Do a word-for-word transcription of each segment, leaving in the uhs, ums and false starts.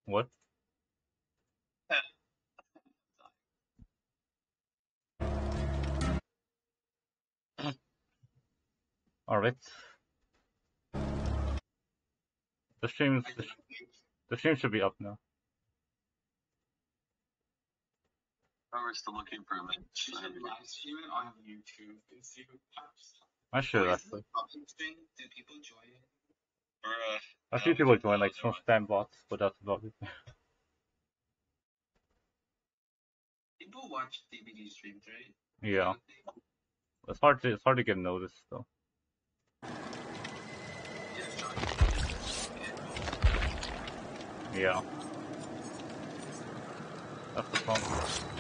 What? Alright. The stream, the, the stream should be up now. Oh, we're still looking for a link. Should I live stream it on YouTube and see who pops up? I should Oh, actually. stream? Do people join it? Or, uh, A few people join, like some spam bots, but that's about it. People watch D B D streams, right? Yeah. It's hard to it's hard to get noticed though. Yeah. That's the problem.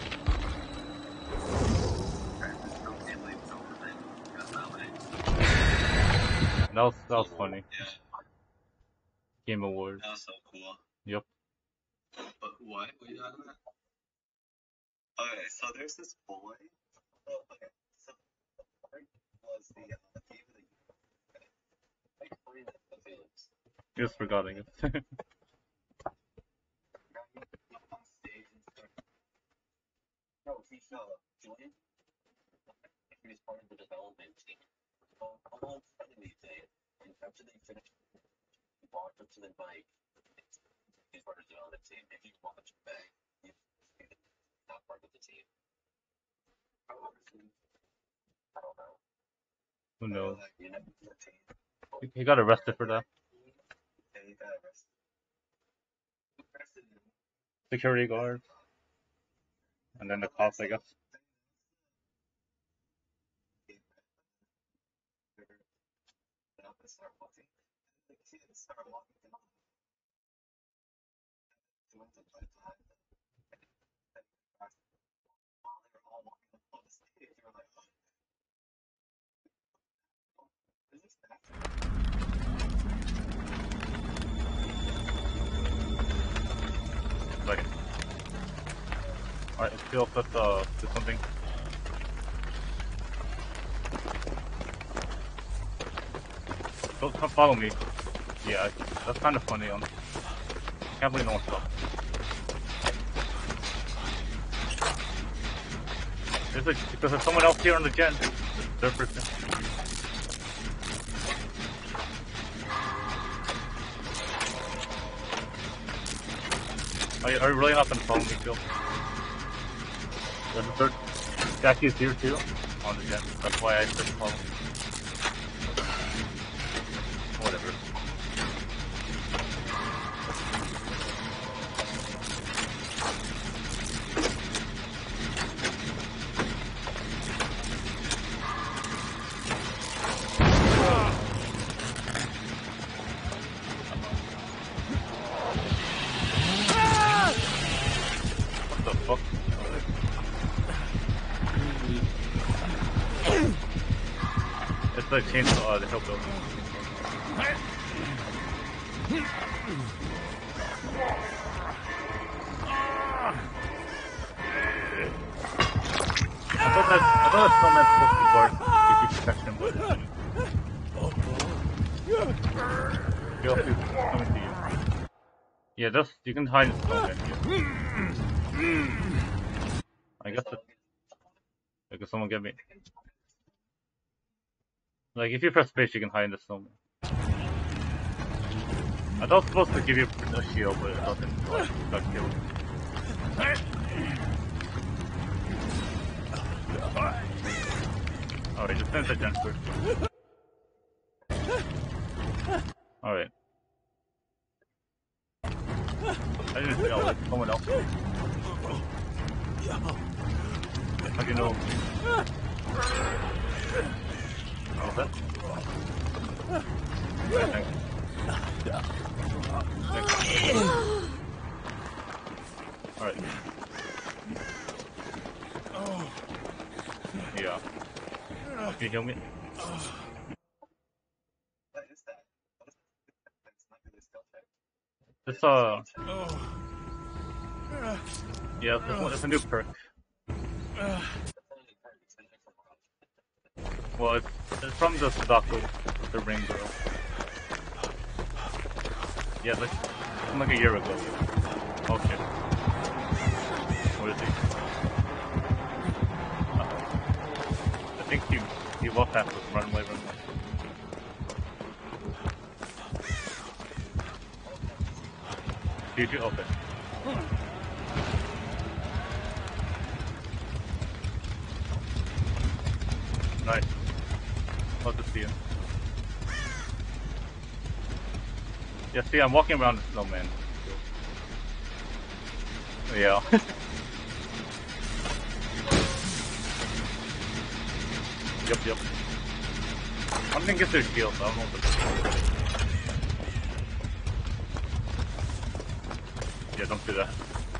That was that was funny. Yeah. Game Awards. That was so cool. Yep. But what? What are you talking about? Okay, so there's this boy. Oh, okay. So the boy was the uh, game of the year. Like, three of the Phillips. Just forgetting it. No, he's uh, Julian. He was part of the development team. So, all friendly day, and after they finished, he walked up to the mic. He's part of the development team. If you watch it back, he's not part of the team. I don't know. Who knows? Like, you know, the team. He, he got arrested for that. Yeah, he got arrested. Arrested him. Security guard. And then the cops, I guess. Like, alright, still let's uh do something. Don't come follow me. Yeah, that's kind of funny. Um, can't believe no one stopped. There's like because there's someone else here on the gen. Third person. Are you, are you really not gonna follow me, Phil? There's a third. Jackie's here too on the gen. That's why I said follow. Whatever. What the fuck? It's like chainsaw, uh, the help building. I thought that I thought that snowman's supposed to guard give you protection, but feel free coming to you. Yeah, just you can hide in the snowman here. I guess it. Like, can someone get me? Like, if you press space, you can hide in the snowman. I thought it was supposed to give you a shield, but it doesn't. So I got killed. Alright, just finish the gen first. Alright. I didn't know, like, someone else. How do you know? What's that? Yeah, thanks. Alright. Yeah. Can you heal me? What is that? What is that? It's not really skill check. This, uh... yeah, this one, it's a new perk. Well, it's, it's from the Sadako, the ring girl. Yeah, like, from like a year ago. Oh shit. Where is he? Uh-oh. I think he, he walked past us. Run away, run away. Did you? Okay. Nice. Love to see you. Yeah, see, I'm walking around the snowman. Yeah. Yep, yep. I'm gonna get their shield, so I don't know what to... Yeah, don't do that.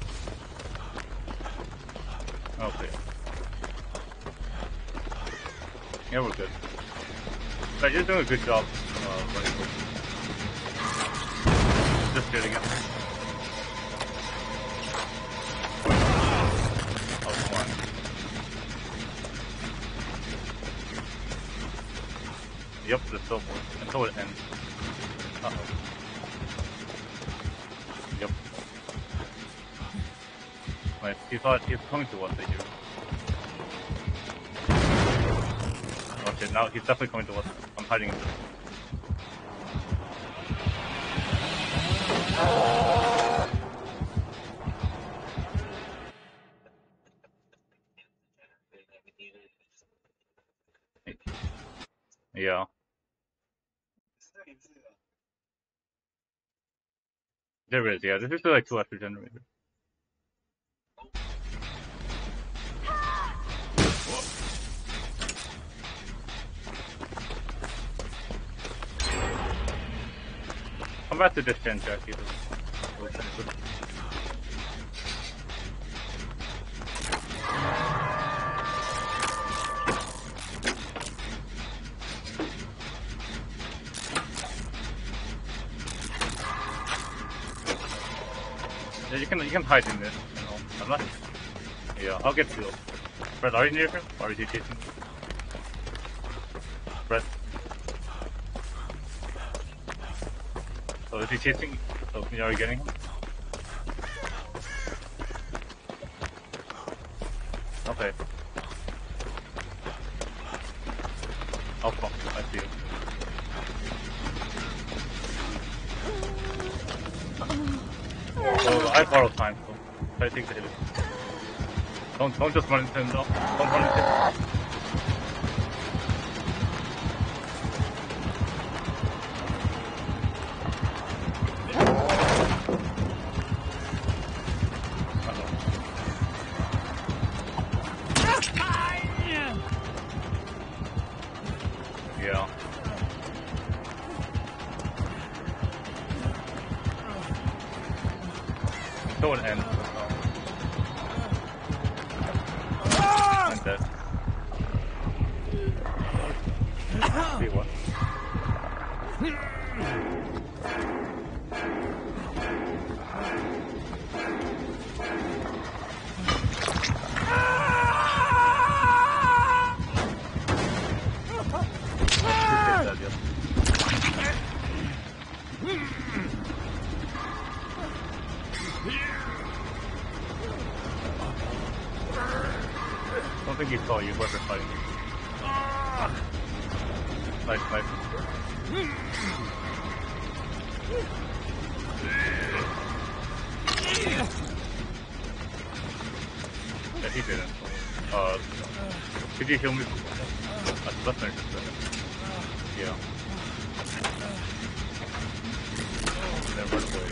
Okay. Yeah, we're good. So you're doing a good job, uh, running quick. Just kidding again. Oh, come on. Yep, there's still more. Until it ends. Uh-oh. Yep. Nice. He thought he's coming to us, I hear. Okay, now he's definitely coming to us. I'm hiding in this. Yeah. There is, yeah. This is like two extra generators. Come back to this gen, Jackie. We'll finish it. Yeah, you can you can hide in this. You know, I'm not. Yeah, I'll get you. Fred, are you near him? Or is he chasing? Fred. So is he chasing? So are you getting him? Okay. Oh fuck! I see you. So I borrow time, so try to take the hit. Don't don't just run into him though. Don't run into him. Yeah. Until it ends. I'm dead. See what? I don't think he saw you, whoever fighting you. Nice, nice. Yeah, he didn't. Uh, could you heal me? That's that's not interesting. Yeah. Then run away.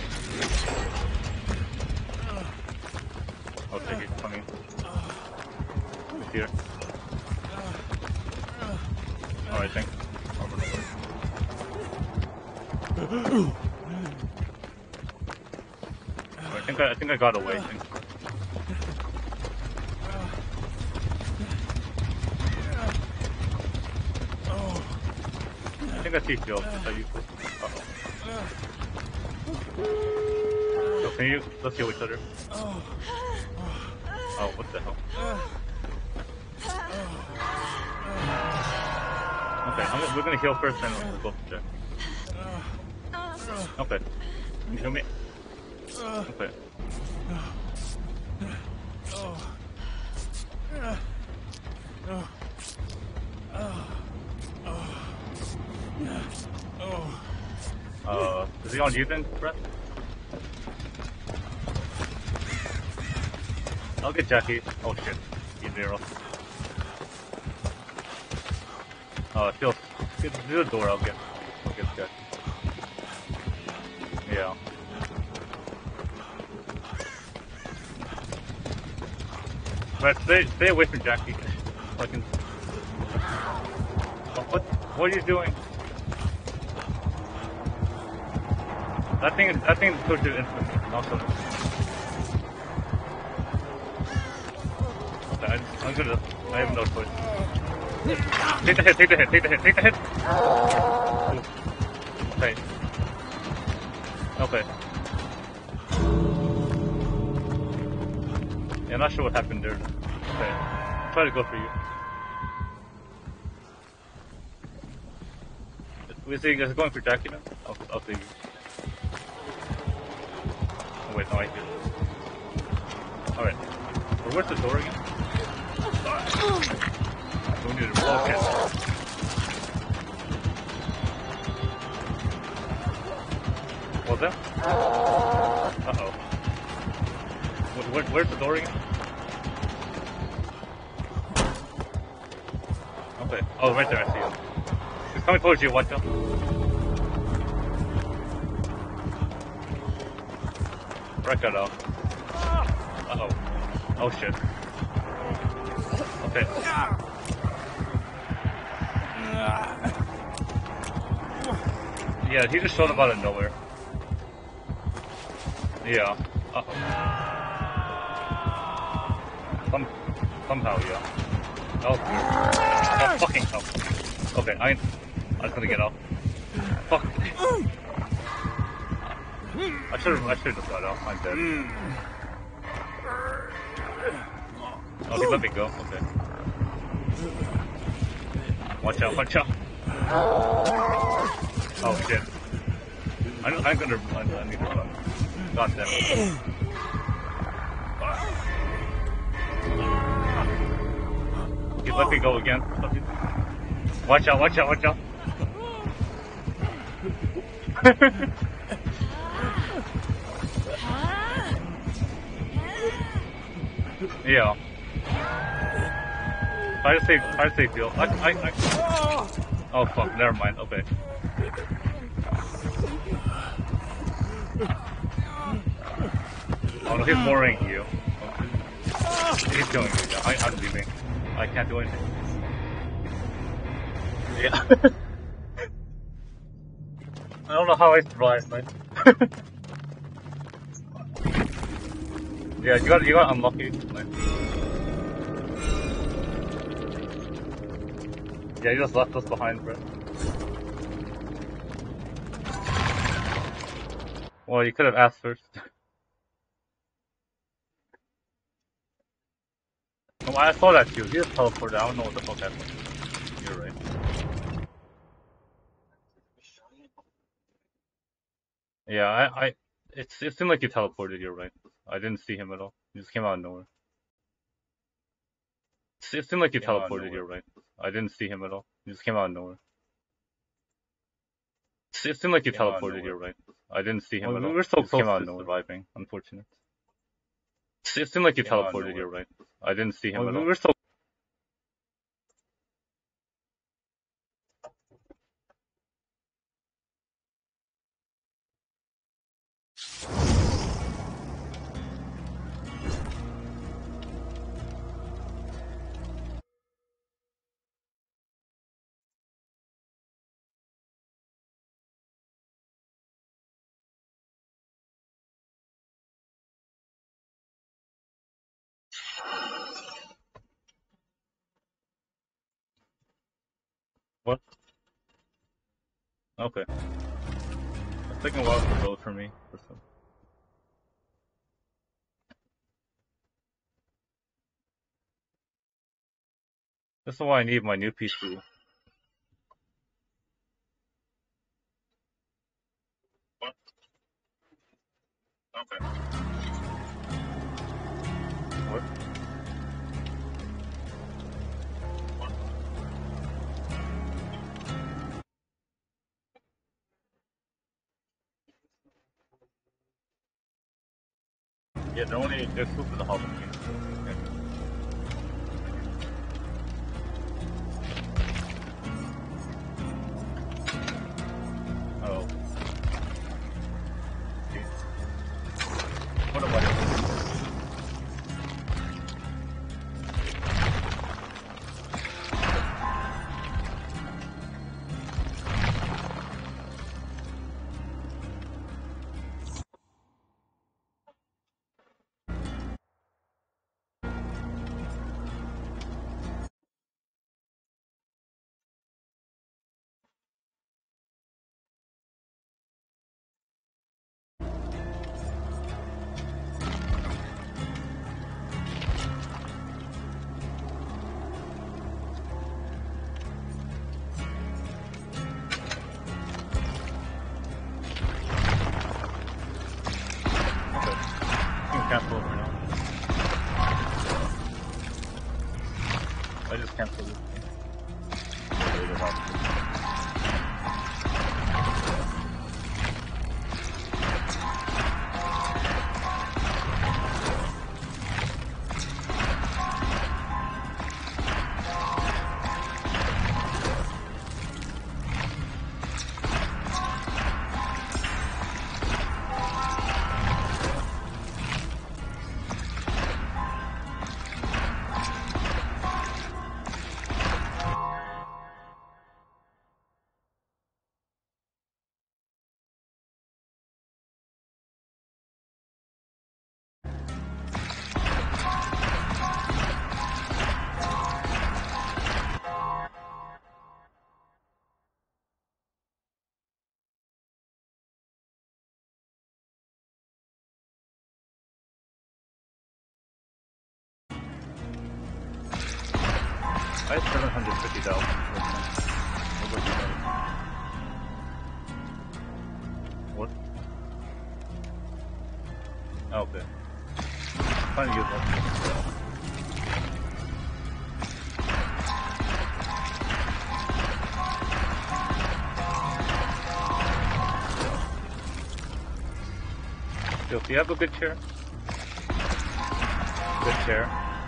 Okay, he's coming. He's here. Alright, thanks. I'll run away. I think I, I think I got away. I think. I think I see Phil. Is that you? Uh-oh. So can you, let's heal each other. Oh, what the hell? Okay, I'm, we're gonna heal first and we'll go for check. Okay. Can you heal me? Okay. Is he on you then, Brett? I'll get Jackie. Oh shit. He's zero. Oh, it feels good. Do the door, I'll get I'll get Jackie. Yeah. Brett, stay stay away from Jackie. Fucking what what are you doing? That thing that thing pushed it instantly, not so okay, I, I'm gonna I have no choice. Take the hit, take the hit, take the hit, take the hit! Ooh. Okay. Okay. Yeah, I'm not sure what happened there. Okay. Try to go for you. We see you guys going for Jackie now? I'll, I'll see you. Oh, wait, no, I hear it. Alright. Well, where's the door again? So we need to block it. What's that? Uh-oh. Where, where, where's the door again? Okay. Oh, right there, I see him. He's coming towards you, watch out. Break that off. Uh-oh. Oh shit. Okay. Yeah, he just showed up out of nowhere. Yeah. Uh-oh. Some, somehow, yeah. That was weird. Oh, fucking hell. Okay, I, I'm just gonna get off. Fuck. I should've, I should've just got off. I'm dead. Oh, he let me go. Okay. Watch out, watch out. Oh shit. I'm, I'm gonna run. I need to run. God damn it. He let me go again. Watch out, watch out, watch out. Yeah. Try to save, try to save Bill. I, I, I. Oh fuck, never mind, okay. Oh no, he's worrying you. Okay. He's killing you, yeah. I, I'm leaving. I can't do anything. Yeah. I don't know how I survived, man. Yeah, you got, you got unlucky. Like. Yeah, you just left us behind, bro. Well, you could have asked first. Oh, I saw that too. He just teleported. I don't know what the fuck happened. You're right. Yeah, I, I, it's, it seemed like he teleported. You're right. I didn't see him at all. He just came out of nowhere. It, it seemed like he teleported. You're right. I didn't see him at all. He just came out of nowhere. It, it seemed like he teleported. You're right. I didn't see him well, at all. We were so close to surviving. Unfortunate. It seemed like he teleported. You're right. I didn't see him well, at all. We were so. What? Okay. It's taking a while to load for me. For some. This is why I need my new P C. What? Okay. What? What? Yeah, they're only they're exclusive to the Halloween games. So, yeah. Oh. See? What about it? Okay. You can cancel over now. I just canceled it. Wait, wait, wait. I had seven hundred fifty dollars. What? Oh, okay. I'm trying to use that. Yo, if you have a good chair, good chair.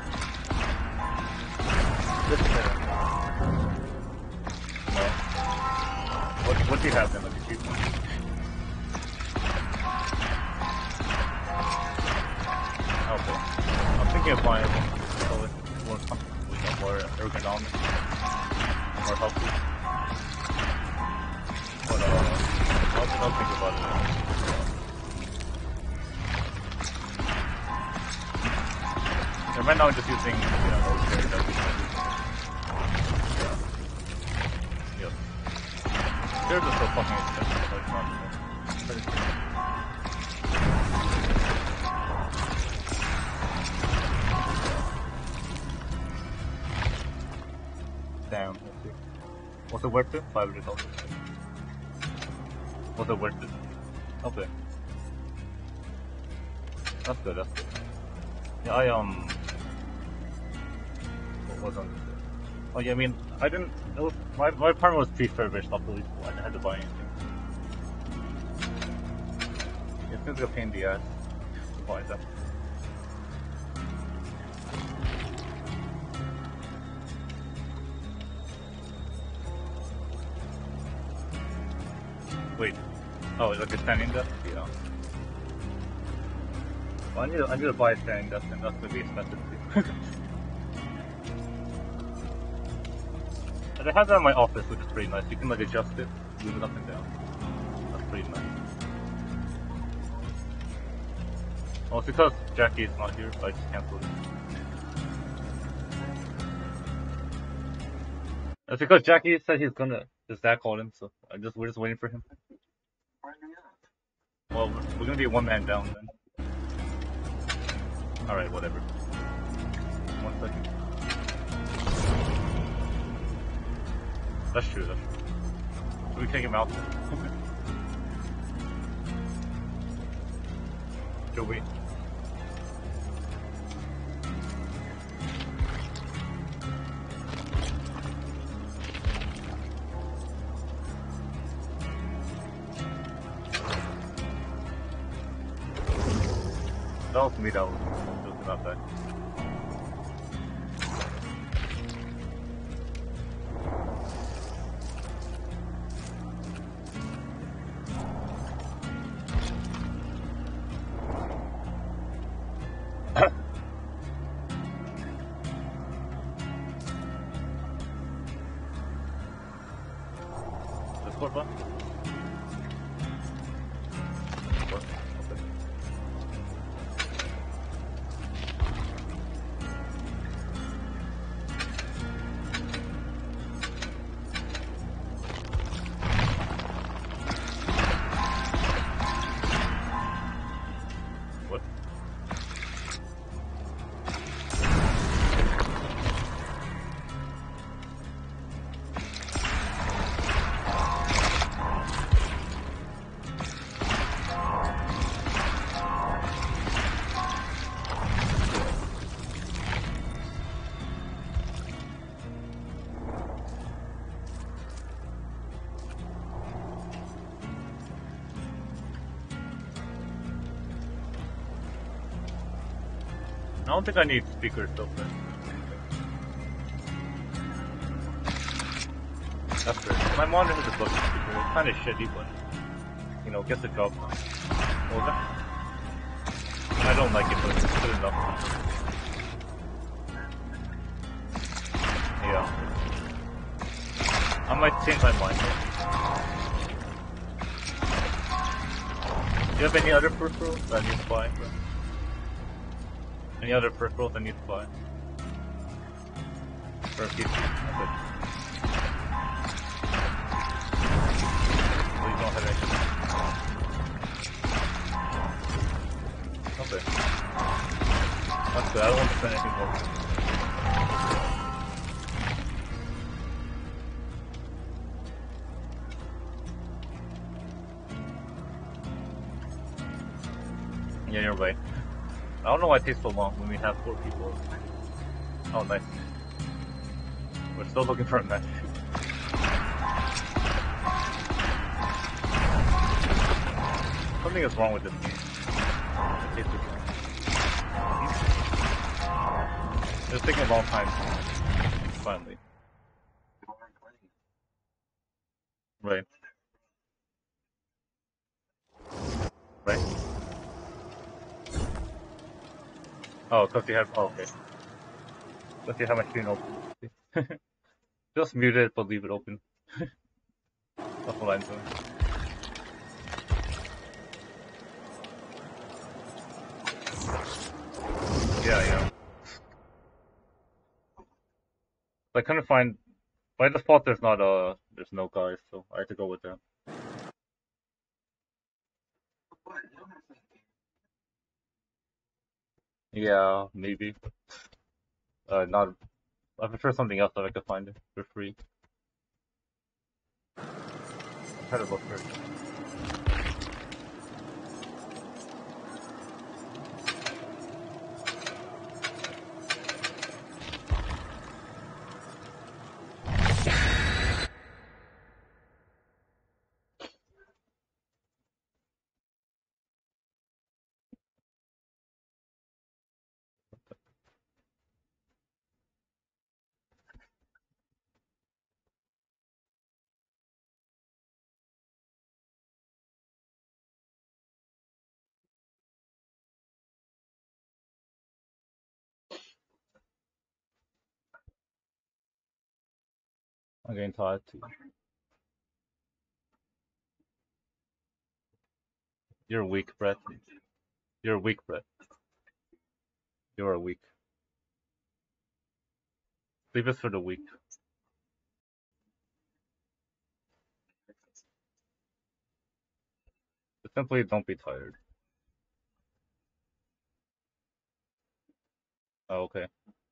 Good chair. No. What, what do you have then? Like a cheap one? Okay. I'm thinking of buying one so it's more comfortable, you know, more ergonomic, more healthy. But uh, I'll, I'll think about it. And right now I'm just using, you know, old chairs that we can use. Yeah. Yep. Chairs are so fucking expensive, so it's not very cheap. Damn, let's see. Was it worth it? five hundred dollars. Was it worth it? Okay. That's good, that's good. Yeah, I, um... What was on this? Oh, yeah, I mean, I didn't... It was, my, my apartment was pre-furbished, luckily, so I didn't have to buy anything. Yeah, it seems like a pain in the ass to buy them. Wait. Oh, is like a standing desk? Yeah. Well, I need to, I need to buy a standing desk, and that's gonna be expensive too. And I have that in my office, which is pretty nice. You can like adjust it, move it up and down. That's pretty nice. Well, it's because Jackie is not here, so I just canceled it. It's because Jackie said he's gonna. His dad called him, so I just we're just waiting for him. Well, we're, we're gonna be one man down then. All right, whatever. One second. That's true. That's true. Should we take him out? Should we? That was me that was looking outside. Discord button? What? Okay. What? I don't think I need speakers though. But... That's good. My monitor has a bucket speaker. It's kind of shitty, but you know, gets the job done. What was that? I don't like it, but it's good enough. Yeah. I might change my mind though. Do you have any other peripherals that I need to buy? Any other peripherals I need to buy? For a P C? Okay. Please don't have anything. Okay. That's good. I don't want to spend anything more. Yeah, you're right. I don't know why it takes so long when we have four people. Oh, nice. We're still looking for a match. Something is wrong with this game. It takes too long. It's taking a long time. Finally. Right. Right. Oh, because you have. Oh, okay. Because you have my screen open. Just mute it, but leave it open. That's what I'm doing. Yeah, yeah. I couldn't find. By default, there's not a. There's no guys, so I had to go with them. Yeah, maybe. Uh, not. I prefer something else that I could find it for free. I'll try to look for it. I'm getting tired too. You're weak, Brett. You're weak, Brett. You're weak. Leave us for the weak. Simply don't be tired. Oh, okay.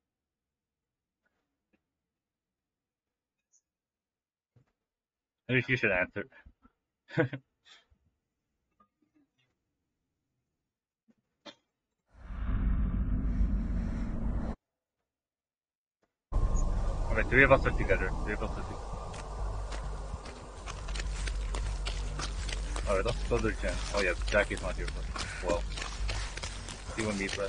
Maybe you should answer. Alright, three of us are together. Three of us are together. Alright, let's go to the gym. Oh yeah, Jackie's not here, but well. You and me, Brett.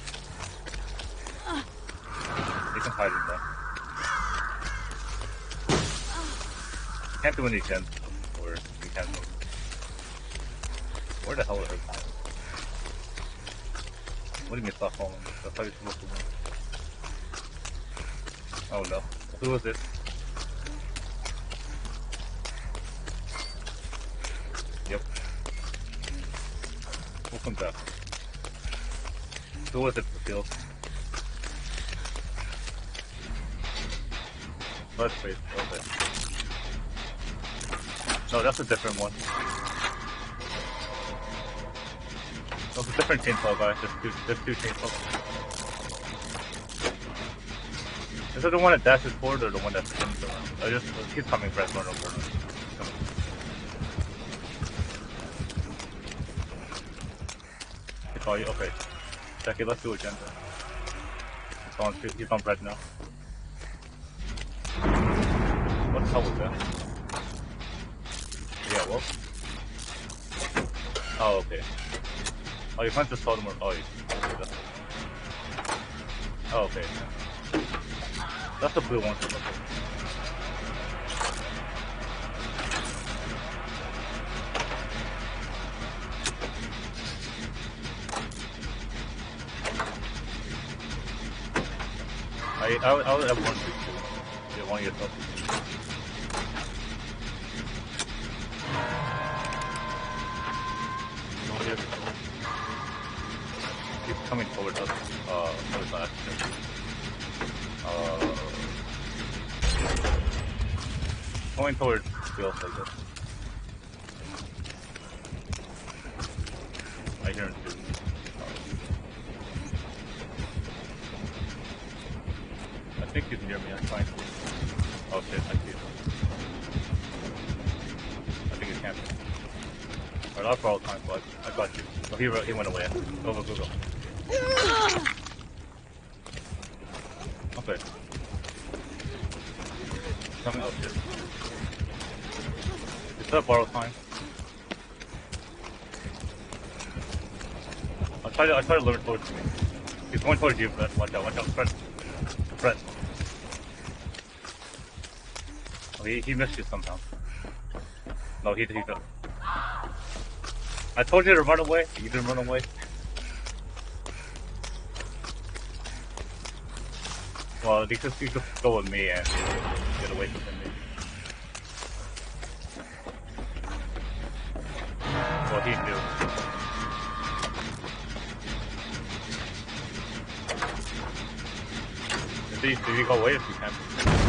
You can hide in there. Can't do any gens, or you can't move. Where the hell is her? What do you mean stop falling? That's how you're supposed to move. Oh no. Who was this? Yep. Welcome back. Who was it, Phil? Let's wait. Okay. No, that's a different one. That's a different chainsaw guy. There's two, there's two chainsaws. Is it the one that dashes forward or the one that spins around? I just, he's coming, Brett. Run over. He's coming. Oh, you, okay. Jackie, let's do agenda. He's on, he's on Brett now. What the hell was that? Yeah, well. Oh, okay. Oh, you can't just tell them or, oh, you can't do that. Oh, okay. That's the blue one. I, I, would, I would have one, two, two. Yeah, one yourself. He's coming towards us. Uh, towards the action. Uh, going towards feels like this. I hear him too. I think he's near me. I'm trying to. Oh shit! I see him. I think he's camping. Alright, I'll follow time, but I got you. Oh, he, he went away. Go, go, go, go. Okay. Coming up here. Is that borrow time? I'll try to, I'll try to lure towards me. He's going towards you, Brett. Watch out, watch out. Brett. Brett. Oh, he, he missed you somehow. No, he, he fell. I told you to run away. You didn't run away. Well, you could, you could go with me and get away from him. Well, he knew. Did he, did he go away if you can?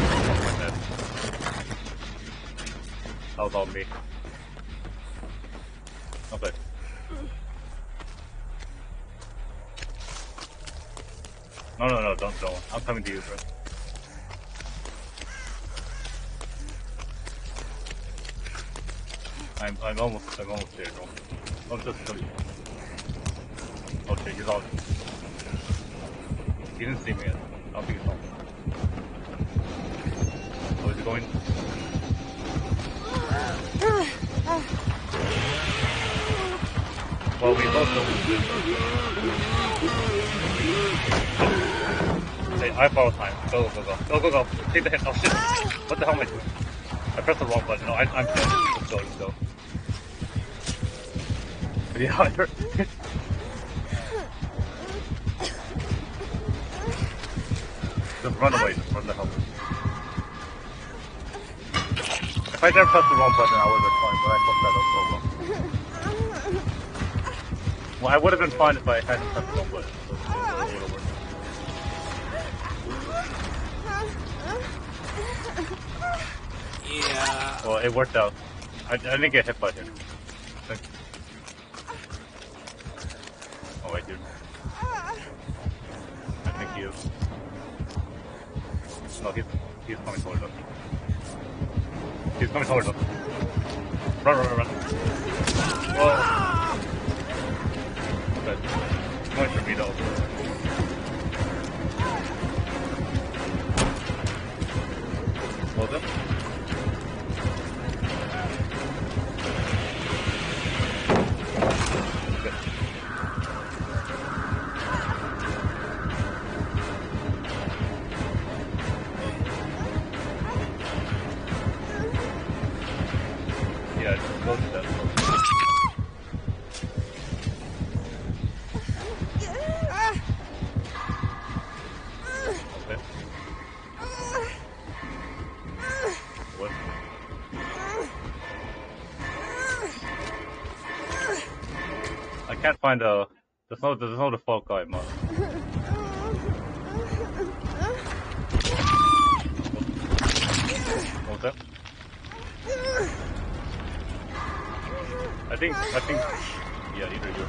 That was all me. Okay. No, no, no, don't go. I'm coming to you, bro. I'm, I'm almost, I'm almost there, bro. Don't just kill you. Okay, he's out. He didn't see me yet. I don't think he's home. Oh, is he going? Well, we both know who's Hey, I borrow time. Go, go, go. Go, go, go. Take the hit. Oh, shit. What the hell am I doing? I pressed the wrong button. No, I, I'm dead. Let's go, let's go. Yeah, I heard. Just run away. Just run the hell away. If I never pressed the wrong button, I would have been fine, but I fucked that up so well. Well, I would have been fine if I hadn't pressed the wrong button. So, so, so it would have worked. Yeah. Well, it worked out. I, I didn't get hit by him. Thank you. Oh, wait, dude. I think he is. No, he's, he's coming towards us. He's coming towards us. Run, run, run, run. Whoa. Okay. He's going for me, though. Hold him. can't find a. There's no. There's no default guy mod. What was that? I think. I think. Yeah, either you.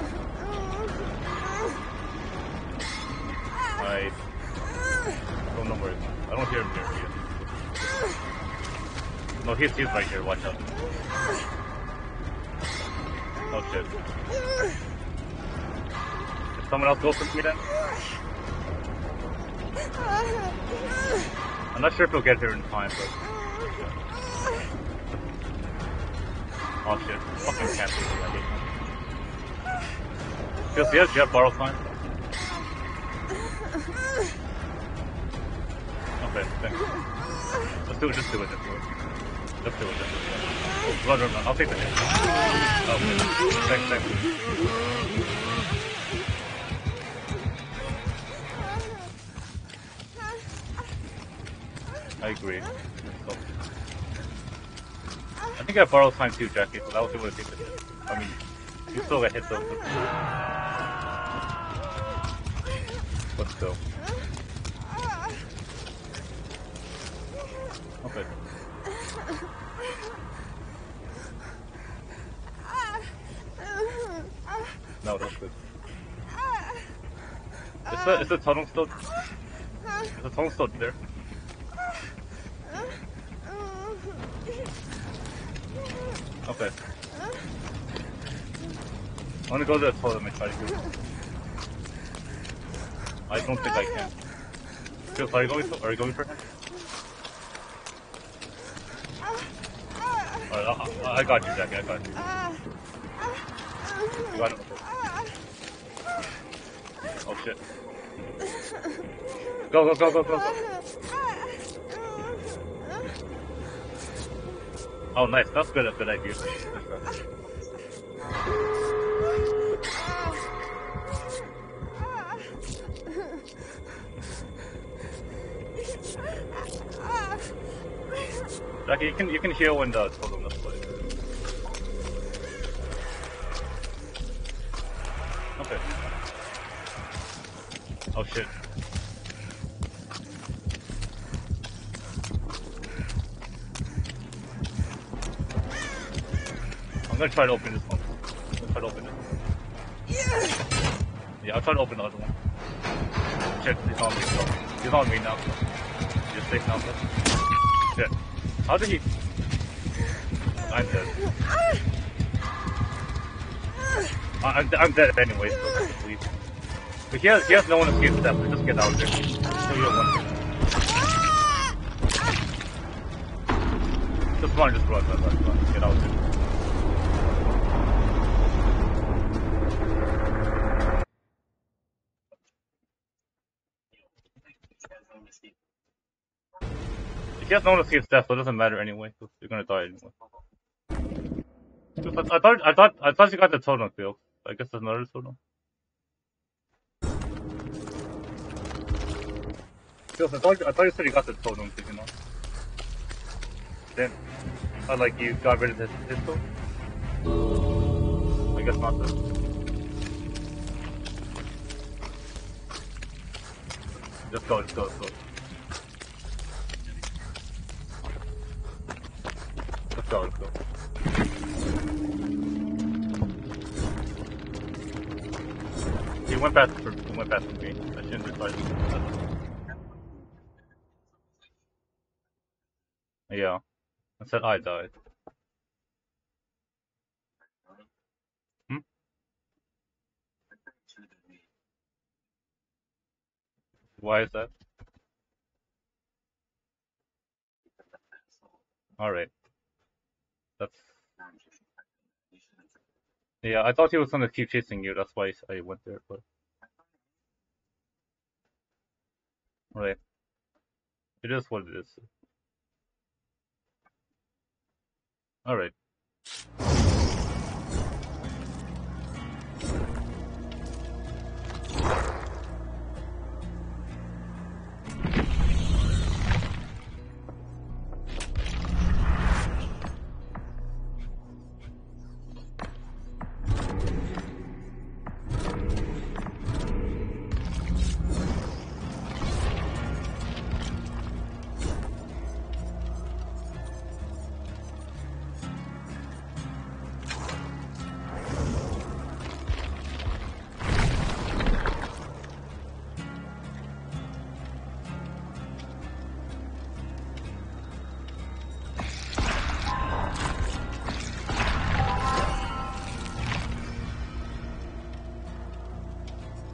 I don't know where. I don't hear him here. Yet. No, he's he's right here. Watch out. Oh shit. Did someone else go for me then? I'm not sure if he'll get here in time, but... Oh shit. Fucking can't do it. I hate him. Feels, yes, you have borrow sign? Okay, thanks. Let's do it, just do it, just do it. Just do it, just do it. Oh, run, run, run. I'll take the hit. Okay. Thanks, thanks. I agree. So, I think I borrowed time too, Jackie, so that was able to take the hit. I mean, you still got hit though. But still. Okay. No, that's good. Is the, is the tunnel still... Is the tunnel still there? Okay. I'm gonna go to the toilet and try to do it. I don't think I can. Phil, are you going for, are you going for him? Alright, I, I got you, Jackie, I got you. You got it. Oh shit. Go, go, go, go, go, go. Oh nice, that's good, a good idea. Jackie, you can you can heal when the totem is played. Okay. Oh shit. I'm gonna try to open this one. I'm gonna try to open it. Yeah, I'll try to open the other one. Shit, he's on me, so. He's on me now. You're safe now, so. Shit. How did he... I'm dead. I'm, I'm dead anyway, so let's leave. But he has, he has no one to escape step, so just get out of there. So you have one hit. Just run, just run, run, run, run. Get out of there. He has no one to escape step, so it doesn't matter anyway, so you're gonna die anyway. I, I thought, I thought, I thought you got the totem, Phil. I guess there's another totem. Phil, I thought, I thought you said you got the totem, you know. Then, I like you got rid of his pistol. I guess not though. Just go, just go, let's go. Let's go, let's go. He went past for, he went past for me. I shouldn't have tried to. Yeah. I said I died. Hmm? Why is that? Alright. That's... Yeah, I thought he was gonna keep chasing you, that's why I went there, but... Right. It is what it is. Alright.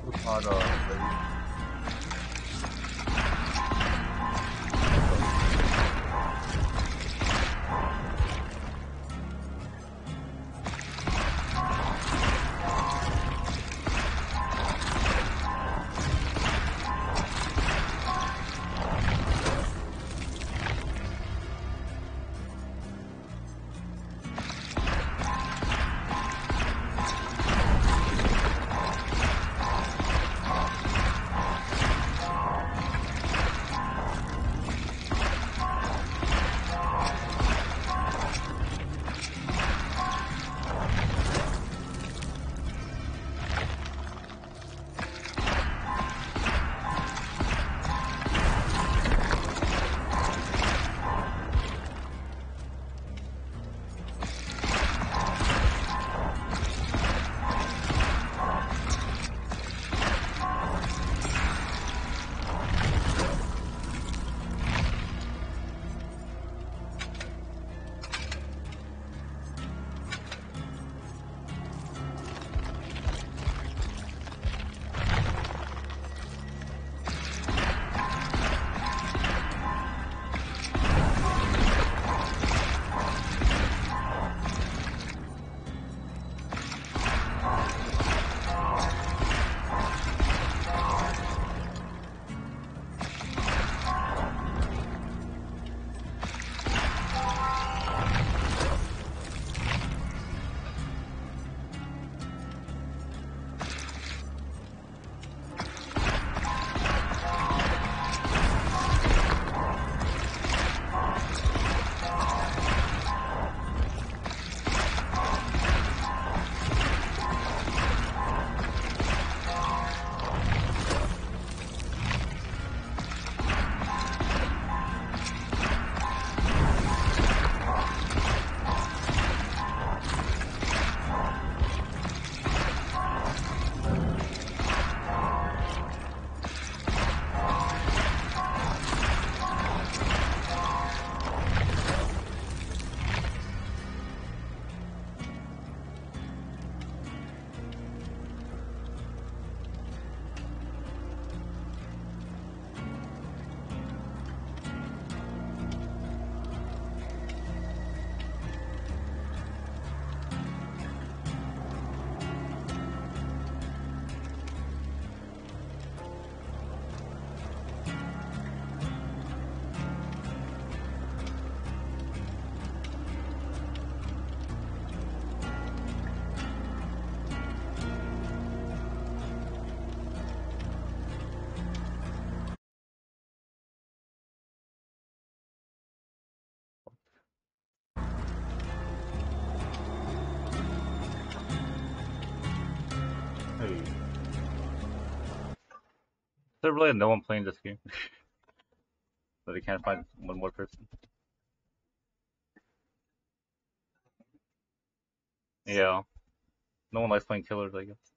不是他的人物。Hey. Is there really no one playing this game? So they can't find one more person? Yeah. No one likes playing killers, I guess.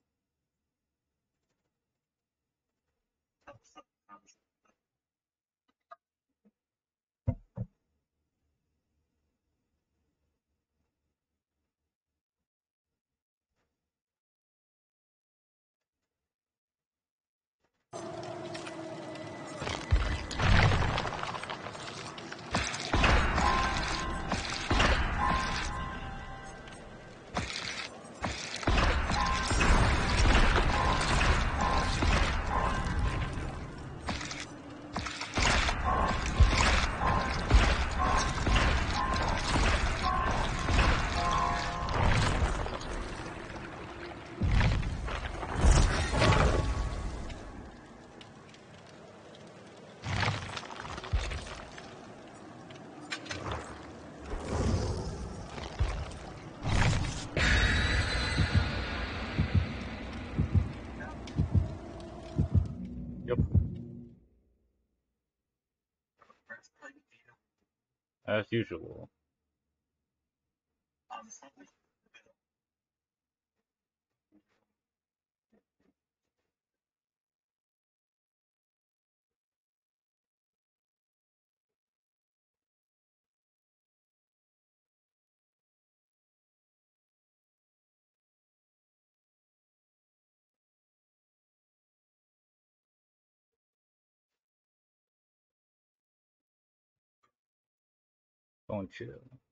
Yep. As usual. Don't chill.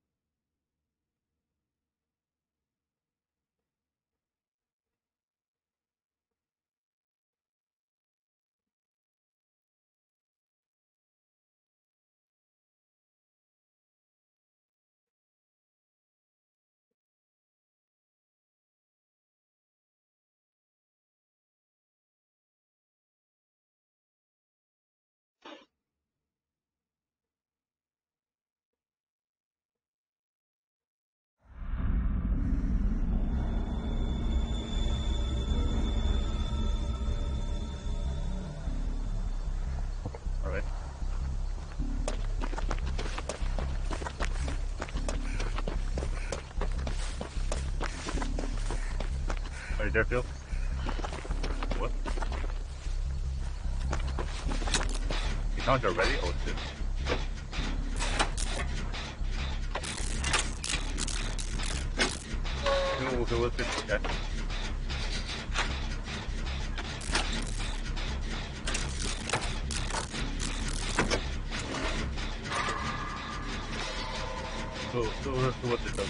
Alright. Are you there, Phil? What? You sound already? Oh shit. Who, who was this guy? Who, who, who was this guy?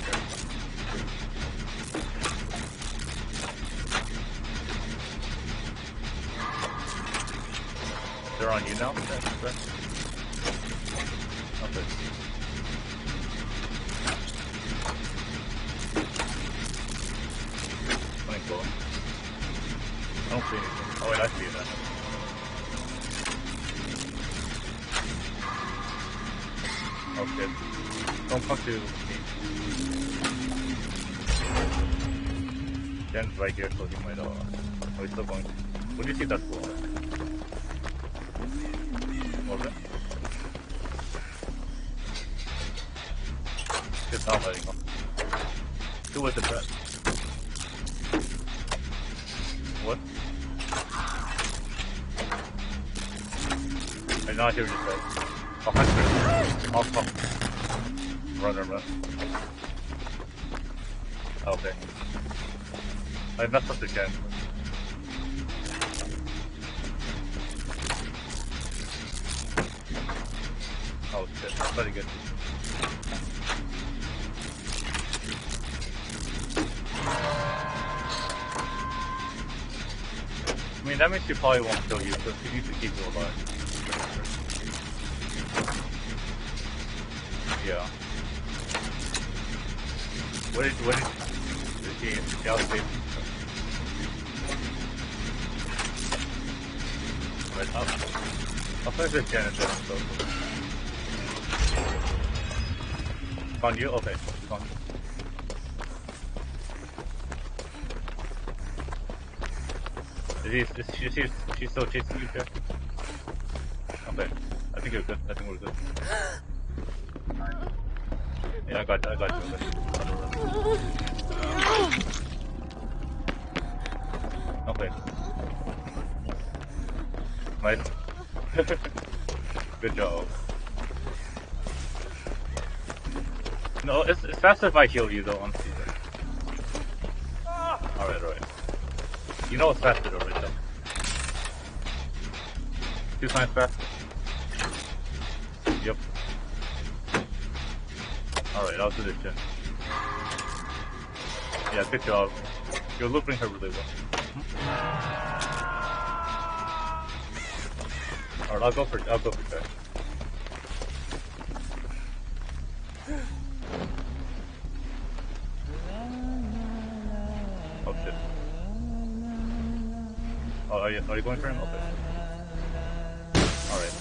They're on you now? That's right. Okay. Something cool. I don't see anything. Oh wait, I see that. Oh shit. Don't come to me. Jen's right here, so he might, uh... Oh, he's still going to... What do you see that for? What was it? It's not letting go. Who was the threat? What? I did not hear what you said. Oh, hundred. Oh, fuck. Run, run, run. Okay. I messed up again. Oh shit, that's pretty good. I mean, that means she probably won't kill you, so she needs to keep you alive. Yeah. What did, what did, did she, she outstate? Right up. I'll finish this Jen and then so. Found you? Okay, found you. Is he, is she, she's, she's still chasing you there? Okay. I think you're good. I think we're good. Yeah, I got you. I got you. I got you. Okay. Nice. Good job. No, it's, it's faster if I heal you though, honestly. Alright, alright. You know it's faster though, right? Two times faster. Yep. Alright, I'll do this shit. Yeah, good job. You're looping her really well. Alright, I'll go for I'll go for that. Oh shit. Oh, are you are you going for him? Okay. Alright.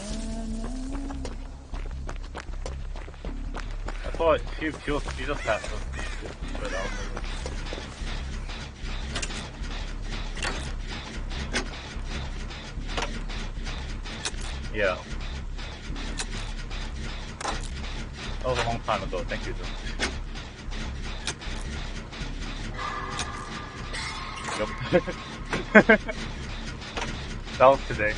I thought she she was she just passed us. Straight out. Yeah. That was a long time ago, thank you though. Yep. That was today.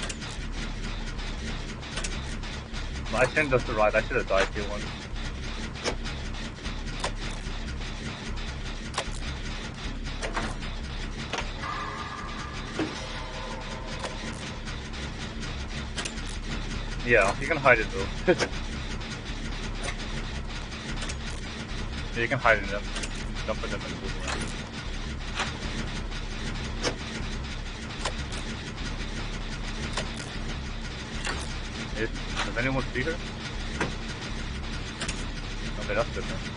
I shouldn't have survived, I should have died here once. Yeah, you can hide it though. Yeah, you can hide in them. Don't put them in the booth around. Is, does anyone see her? Okay, that's good then.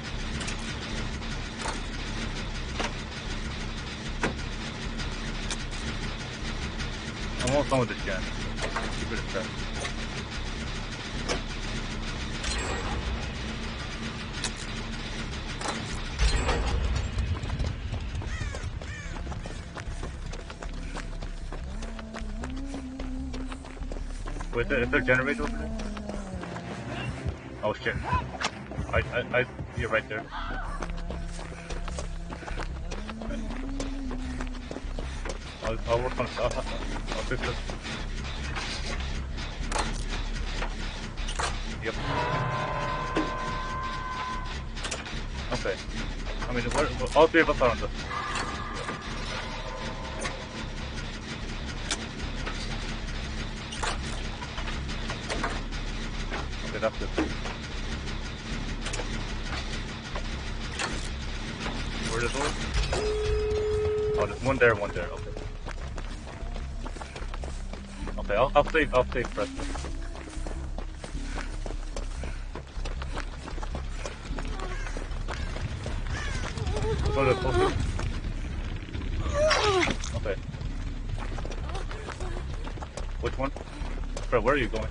I'm almost done with this gen. Keep it a stress. Wait, is there, is there a generator over there? Oh shit. I, I, I, you're right there. I'll, I'll work on it. I'll, I'll, I'll fix it. Yep. Okay. I mean, we're, we're, all three of us are on this. Okay, that's good. Where's the door? Oh, there's one there, one there. Okay. Okay, I'll, I'll save, I'll save Preston. Go to the poster. Okay. Which one? Fred, where are you going?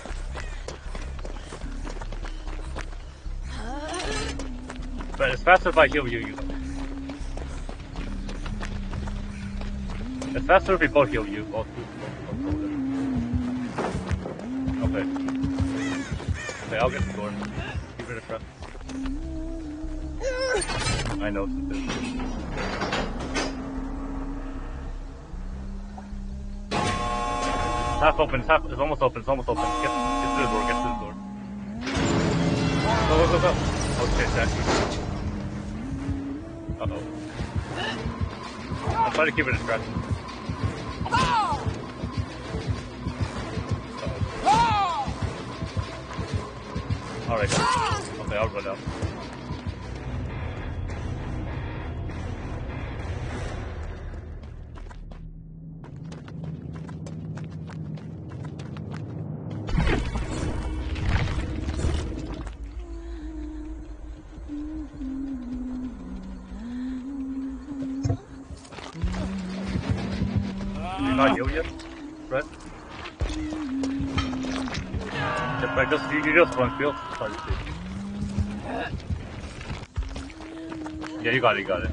But it's faster if I heal you, you know. It's faster if we both heal you. Both, both, both, both. Okay. Okay, I'll get the door. Keep it a trap. I know. It's half open, it's half, it's almost open, it's almost open. Get, get to the door, get to the door. Go, go, go, go. Okay, Jackie. Uh-oh. I'll try to keep it distracted. Alright. Okay, I'll run out. You're not healed yet, Fred? Yeah, Fred, just, you, you just run, feel. Sorry, see. Yeah, you got it, you got it.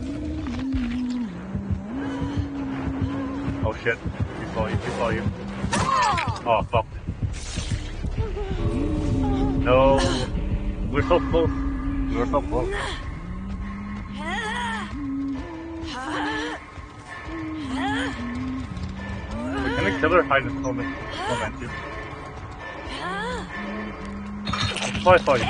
Oh shit, he saw you, he saw you. Oh, fuck. No, we're so close. We're so close. Wait, can the killer hide in the snowman? Snowman too? Oh, I saw you.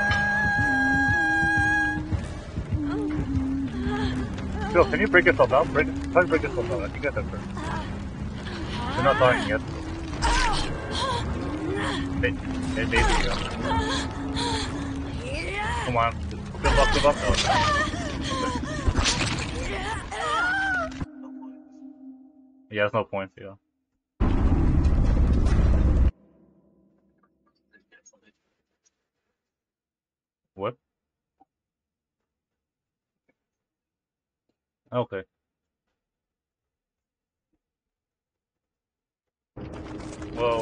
Phil, can you break yourself out? Break, try to break yourself out. I think that's that first. You're not dying yet. Hey, hey, baby. Come on. Give up, give up. Oh, yeah, there's no point, yeah. What? Okay. Well,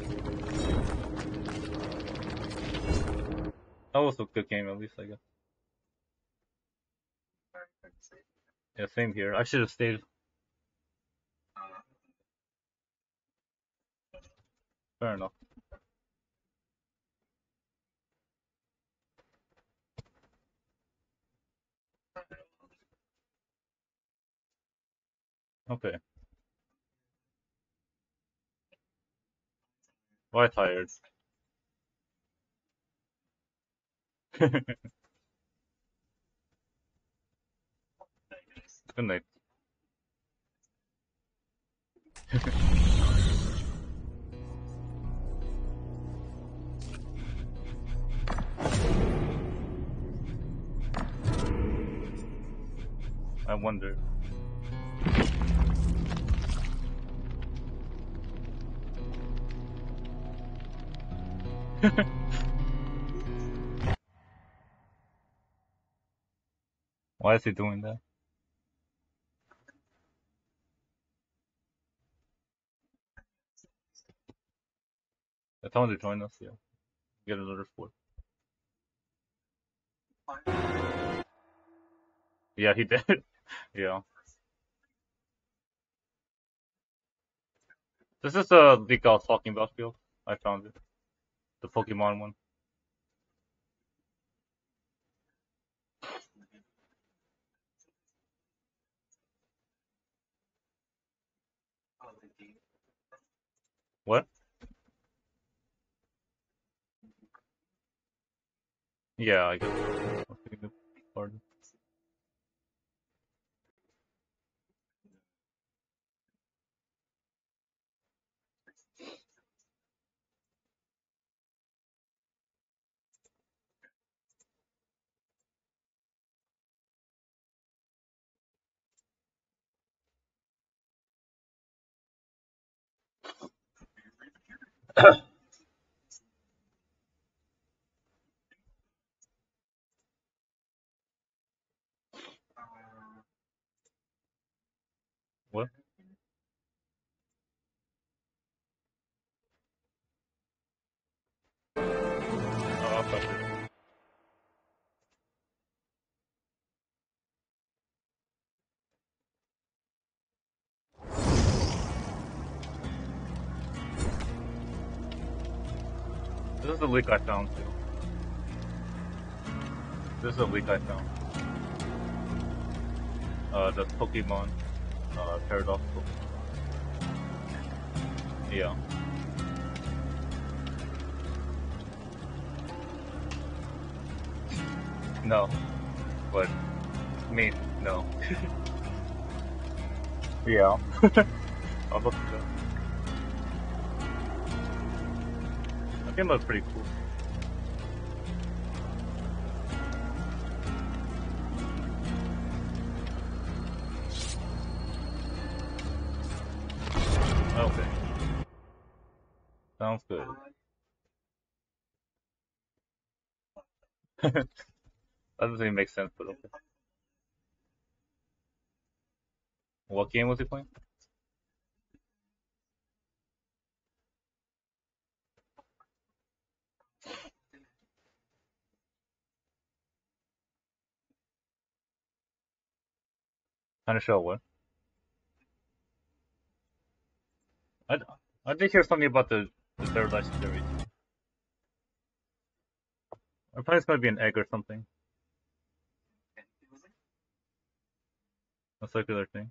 that was a good game at least, I guess. Yeah, same here. I should have stayed. Fair enough. Okay. Why tired? Good night. wonder. Why is he doing that? I told him to join us, yeah. Get another sport. Yeah, he did. Yeah. This is the leak I was talking about, Phil. I found it. The Pokemon one. What? Yeah, I guess. I was thinking it's hard. What? Oh, I'll touch it. This is the leak I found, too. This is the leak I found. Uh, the Pokemon, uh, Paradox Pokemon. Yeah. No. But, I mean, no. Yeah. I'll look it up. That game looks pretty cool. Okay. Sounds good. That doesn't even make sense, but okay. What game was he playing? Kind of show what? I, I did hear something about the, the third legendary. I probably it's gonna be an egg or something. A circular thing.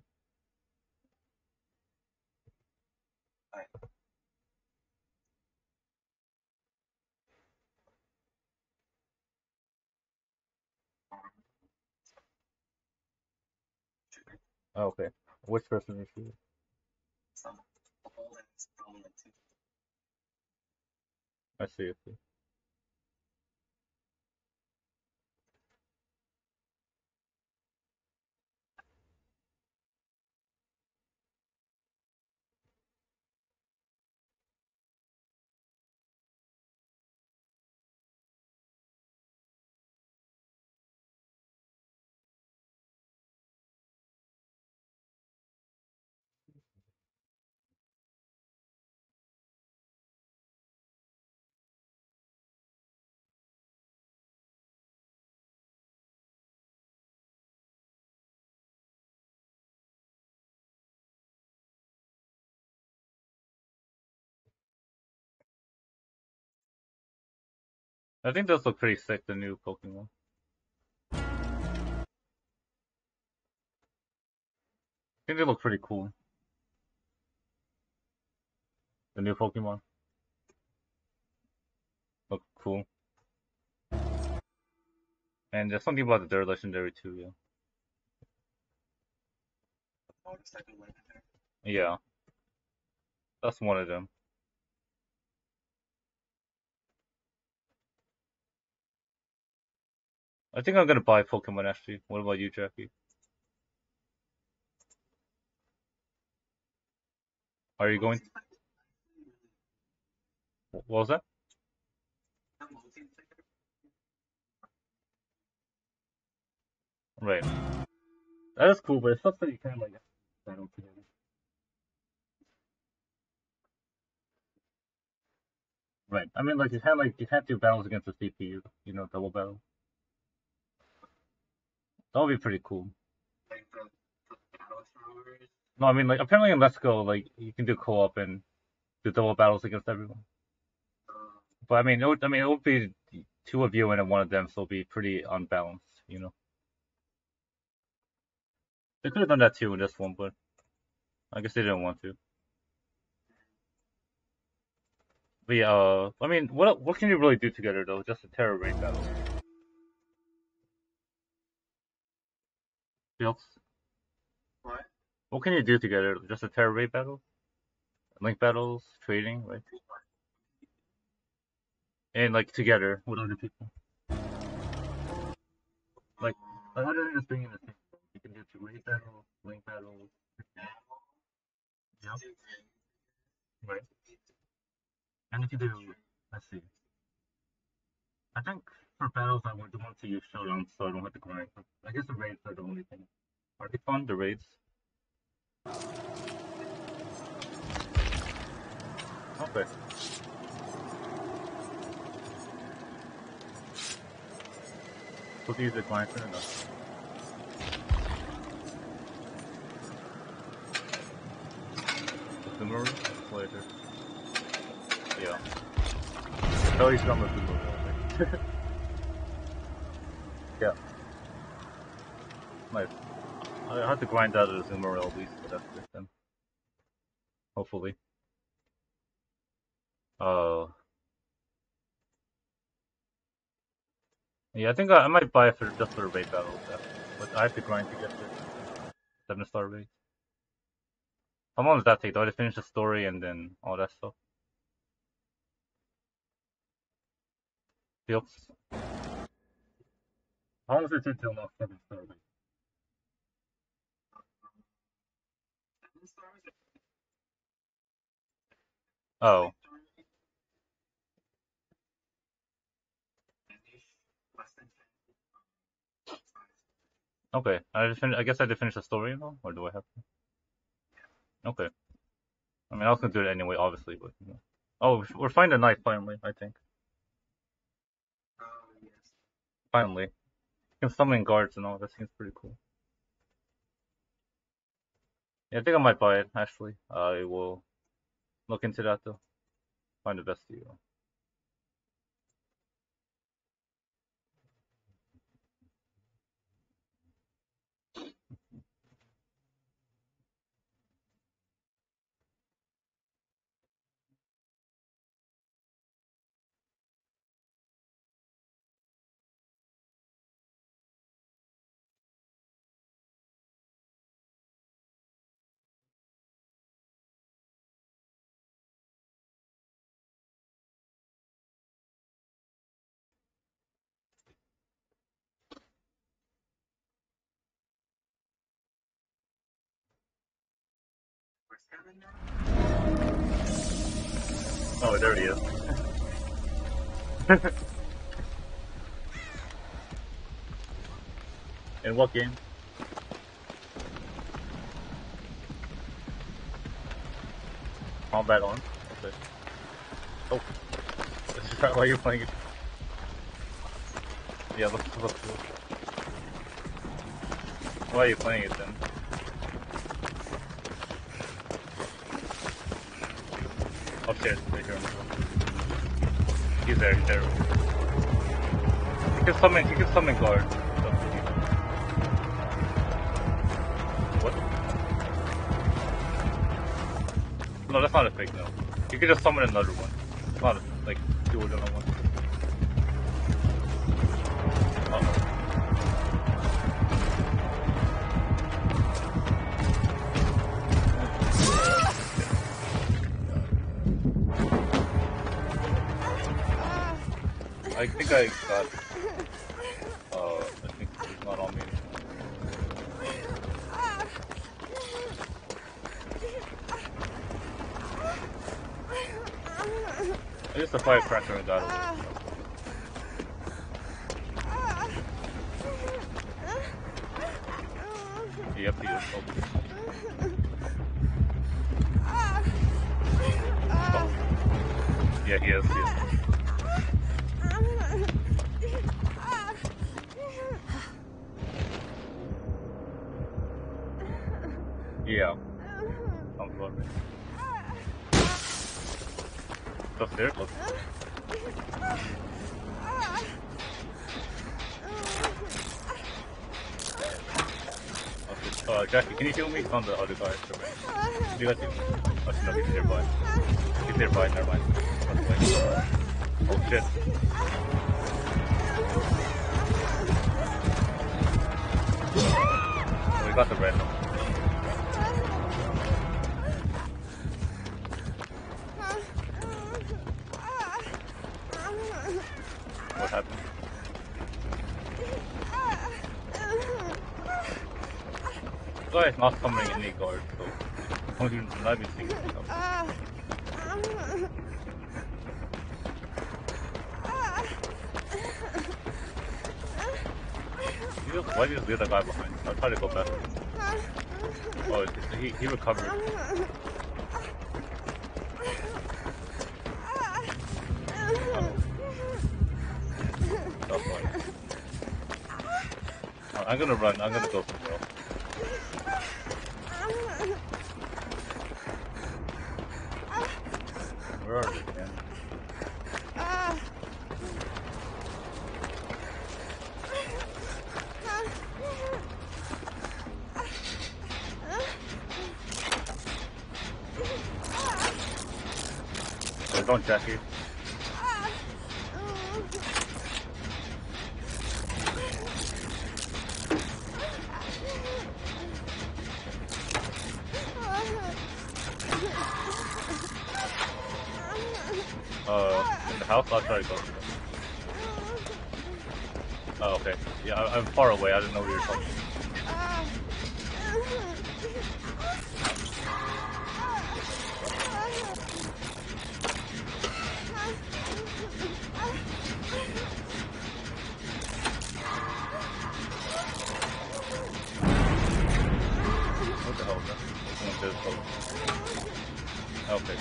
Oh, okay. Which person is she? I see, I see. I think those look pretty sick, the new Pokemon. I think they look pretty cool. The new Pokemon. Look cool. And there's something about the third legendary too, yeah. Yeah. That's one of them. I think I'm gonna buy Pokemon actually. What about you, Jackie? Are you going? What was that? Right. That is cool, but it sucks that you can't like battle together. Right. I mean, like you can't like you can't do battles against the C P U. You know, double battle. That would be pretty cool. Like the, the battle towers. No, I mean like apparently in Let's Go, like you can do co-op and do double battles against everyone. Uh, But I mean, it would, I mean, it would be two of you and then one of them, so it'll be pretty unbalanced, you know. They could have done that too in this one, but I guess they didn't want to. But yeah, uh, I mean, what what can you really do together though? Just a terror raid battle. Fields? what? What can you do together? Just a terror raid battle? Link battles, trading, right? And like together with other people. Like, like how do you just bring in the thing? You can do two raid battles, link battles. Yeah. Right. And if you do, let's see. I think for battles I would want to use showdowns so I don't have to grind. But I guess the raids are the only thing. Are they fun, the raids? Okay. We'll use the grind for enough. The Sumeru? Later. Yeah. Oh, he's done with the Sumeru. Yeah. Nice. I had to grind out of the Sumeru at least, but that's good then. Hopefully. Uh. Yeah, I think I, I might buy it for just for the raid battles, yeah. But I have to grind to get the seven star raid. How long does that take? Do I have to finish the story and then all that stuff? Fields? How long does it take to unlock seven star raid? Seven stars? Oh. Less than ten. Okay. I just fin- I guess I had to finish the story now, or do I have to? Okay. I mean, I was gonna do it anyway, obviously, but you know. Oh, we're finding a knife finally. I think Oh, yes. finally. You can summon guards and all. That seems pretty cool. Yeah, I think I might buy it. Actually, I will look into that though. Find the best deal. Where's Kevin now? Oh, there he is. In what game? Combat on. Okay. Oh, is that why you're playing it? Yeah, looks looks cool. Why are you playing it then? Upstairs, right here. He's there, he's there. You can summon, you can summon guards. So. What? No, that's not a fake no. You can just summon another one. It's not a, like, two of them at once. Uh-oh. I think I got. Uh, I think he's not on me anymore. I used a firecracker and got away. Yep, he is. Oh. Oh. Yeah, he is. He is. Yeah. I'm sorry. It's upstairs. Look. Uh, Jackie, can you heal me? It's on the other guy. Do you got to? Oh, no, he's nearby. He's nearby, never mind. Oh shit. Oh, we got the red one. What happened? Guy is not summoning any guards, so don't even not even think of stuff. You just, why do you just leave the guy behind? I'll try to go back. Oh, it's, it's, he, he recovered. Oh, fine. Uh, I'm gonna run, I'm gonna go somewhere else. Where are they, man? Oh, don't Jackie. Uh, in the house? I'll try to go. Oh, okay. Yeah, I, I'm far away. I didn't know what you were talking about. What the hell is that? Someone did it. Okay.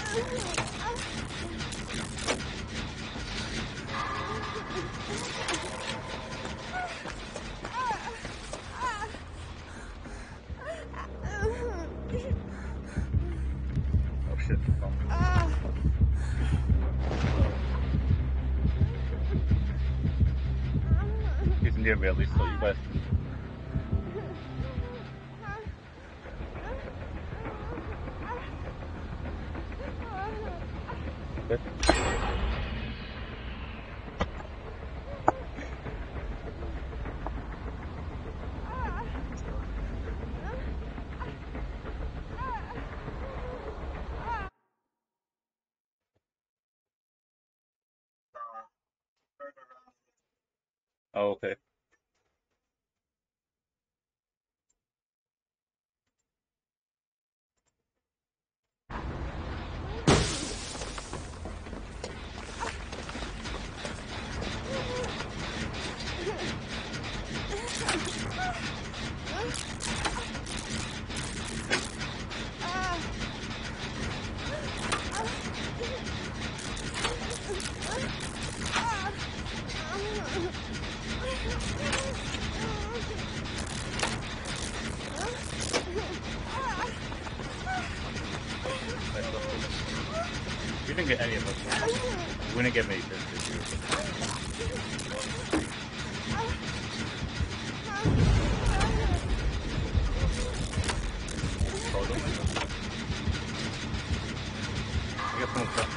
Oh shit. Oh. He's near me at least, so you guys. Okay. Oh, okay. We didn't get any of us. We didn't get many kills this year. Oh, don't like that. I got someone stuck.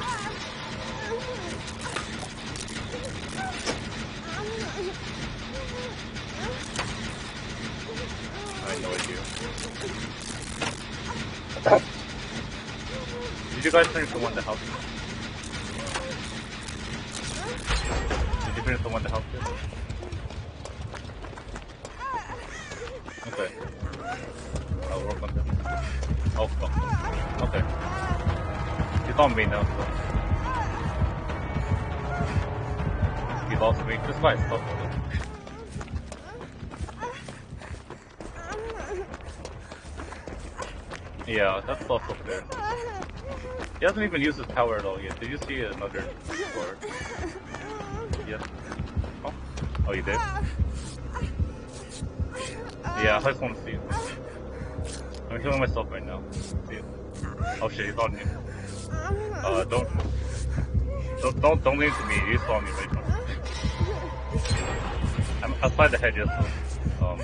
I have no idea. Did you guys finish the one that helped? Did you finish the one that helped you? Okay. I'll work on that. Oh, fuck. Okay. He's on me now, so. He lost me just by himself. Yeah, that's also fair. He hasn't even used his power at all yet. Did you see another score? Yes. Oh, oh, you did? Yeah, I just want to see it. I'm healing myself right now. See it. Oh shit, he's on me. Uh, don't, don't, don't, don't lean to me. You saw me right now. I'm outside the hedge, yes. Um,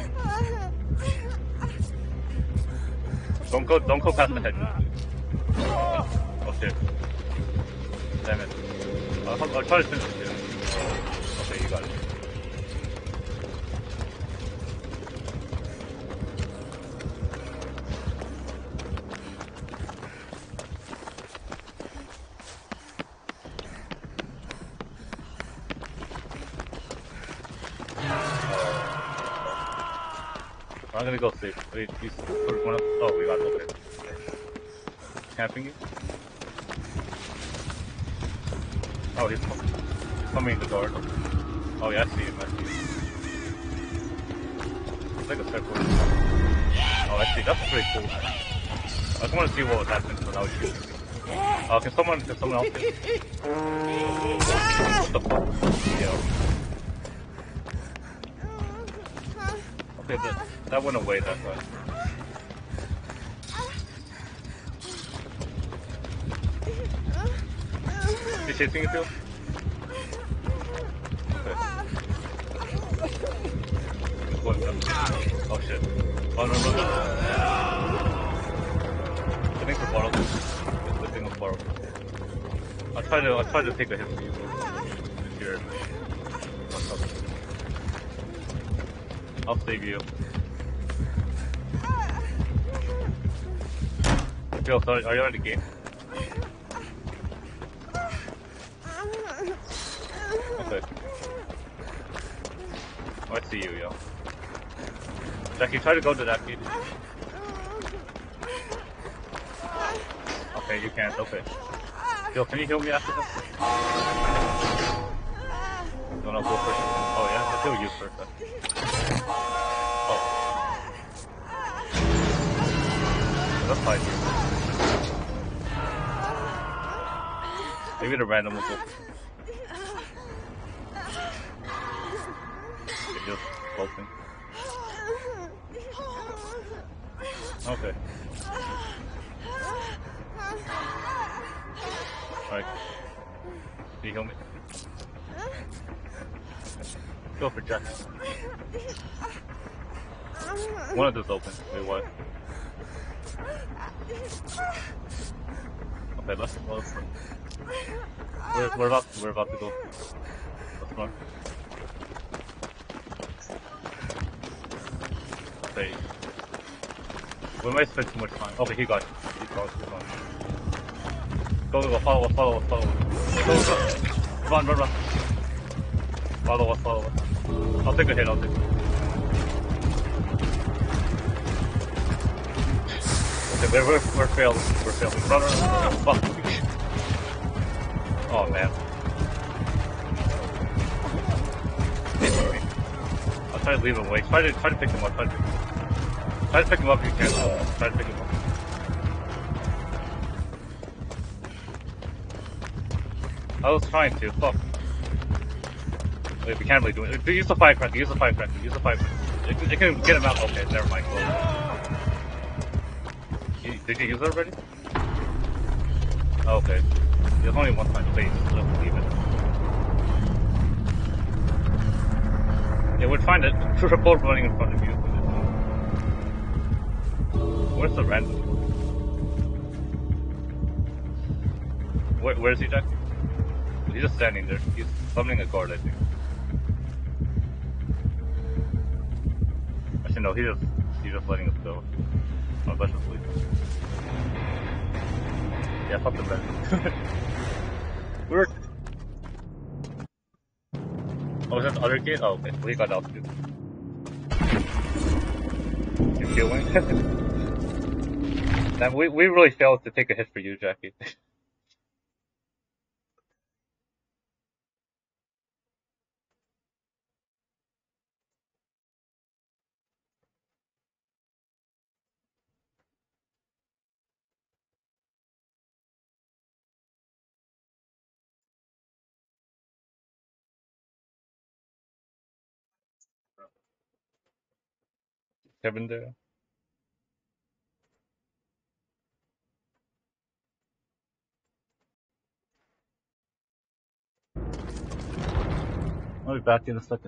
don't go, don't go past the hedge. Oh shit. Damn it. Uh, I'll, I'll try to finish it. Okay, you got it. I'm gonna go safe. Wait, he's first one up. Oh, we got it. Okay. Camping you? Oh, he's, he's coming in the door. Oh, yeah, I see him. I see him. It's like a circle. Oh, I see. That's pretty cool. I just want to see what would happen when I was shooting. Uh, can someone, can someone else hit? What the fuck? Yeah. Okay, that, that went away that time. Is he chasing you too? Okay. He's going down. Oh shit. Oh no, no, no. I think the bottle. The thing was borrowed. I'll try to, I'll try to take a hit for you. If you're... I'll save you. Yo, sorry, are you on the game? Okay. Oh, I see you, yo. Jackie, try to go to that gate. Okay, you can't, okay. Yo, can you heal me after this? No, no, go first. Oh yeah, I'll heal you first then. Oh. That's fine. Maybe the random will go. They're just floating. Okay. Alright. Can you heal me? Go for Jack. One of those open. Wait, what? Okay, let's, let's we're, we're about we're about to go. Let's run. Okay. We might spend too much time. Okay, he got it. He got it. He's on. Go, go, go, follow us, follow us, follow us. Go, go. Run, run, run. Follow us, follow us. I'll take a hit, I'll take a hit. Okay, we're, we're, we're failing. We're failing. Run, run, run. Fuck. Oh, man. I'll try to leave him away. Try to, try to pick him up. Try to, try to pick him up if you can. Try to pick him up. I was trying to. Fuck. Wait, we can't really do it. Use the firecracker. Use the firecracker. Use the firecracker. You can, you can get him out. Okay, never mind. You, did you use it already? Okay. There's only one time space, so leave it. Yeah, we'll find it. Triple running in front of you. Where's the random? Where, where is he, Jack? He's just standing there. He's summoning a guard, I think. Actually, no, he's just, he's just letting us go. Oh, let's just leave. Yeah, fuck the bed. We're... Oh, is that the other gate? Oh, okay. Well, he got out too. You're killing? Damn, we, we really failed to take a hit for you, Jackie. Kevin there? I'll be back in a second.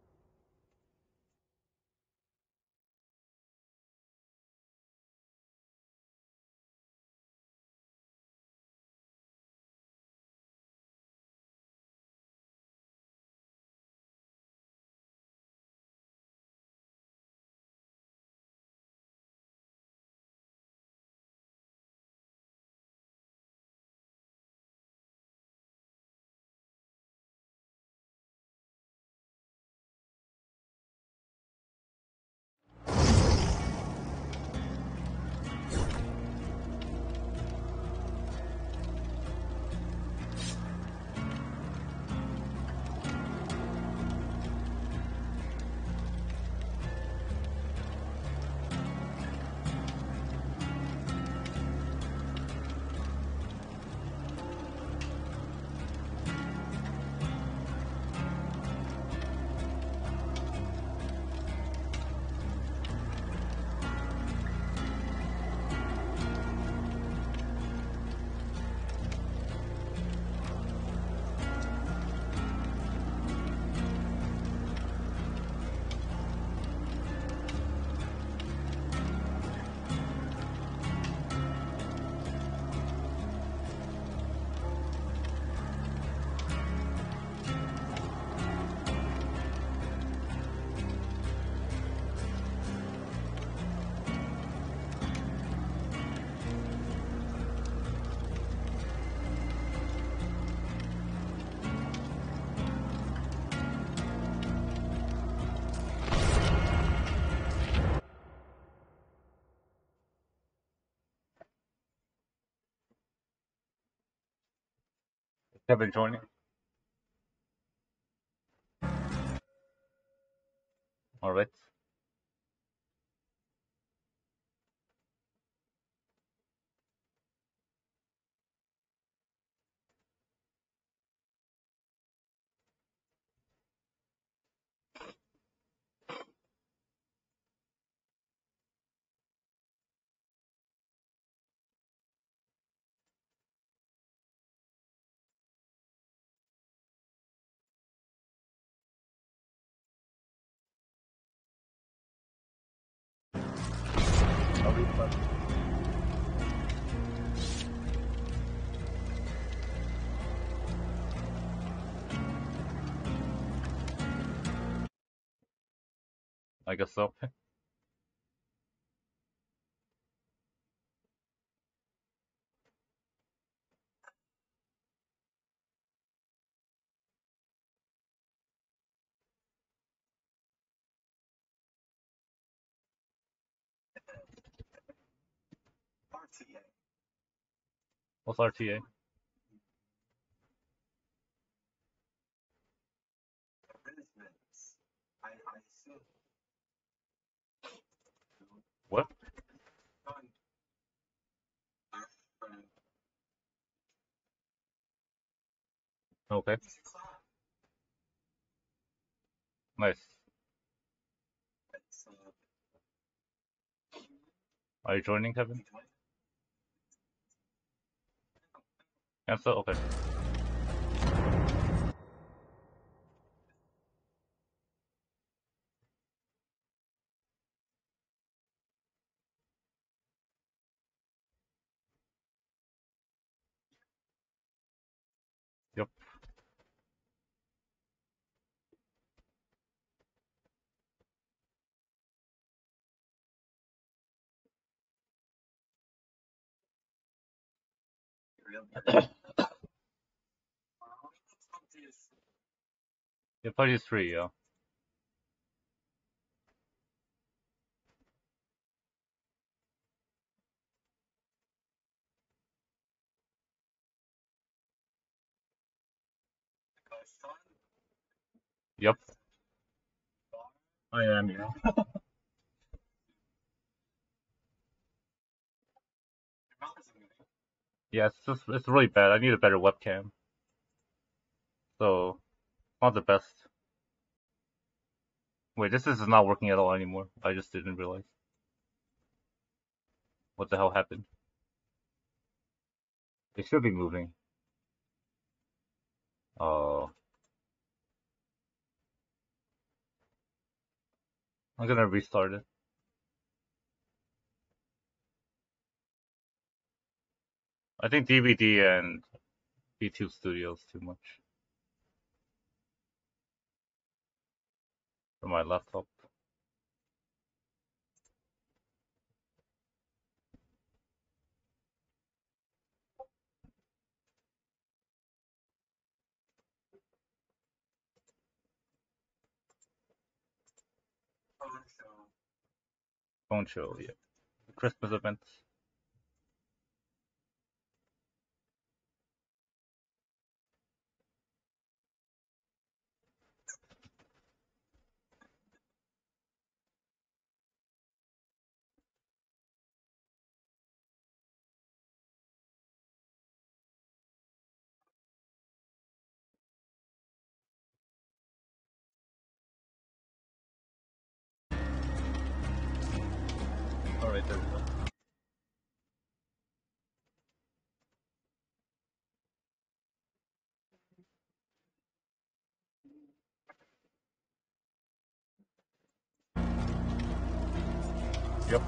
Kevin joining. All right. I'll be back. I guess so. R T A. What's R T A? Arrangements. I, I assume. What? Fun. Our friend. Okay. He's a clown. Nice. It's, uh, Are you joining, Kevin? you join? Answer? Okay. Yep. Real Yeah, party is three, yeah. Yep. I am, yeah. Yeah, it's just it's really bad. I need a better webcam. So not the best. Wait, this is not working at all anymore. I just didn't realize. What the hell happened? It should be moving. Oh. I'm gonna restart it. I think D V D and YouTube Studios too much for my laptop. Phone show, yeah. Christmas events. Alright, there we go. Yep.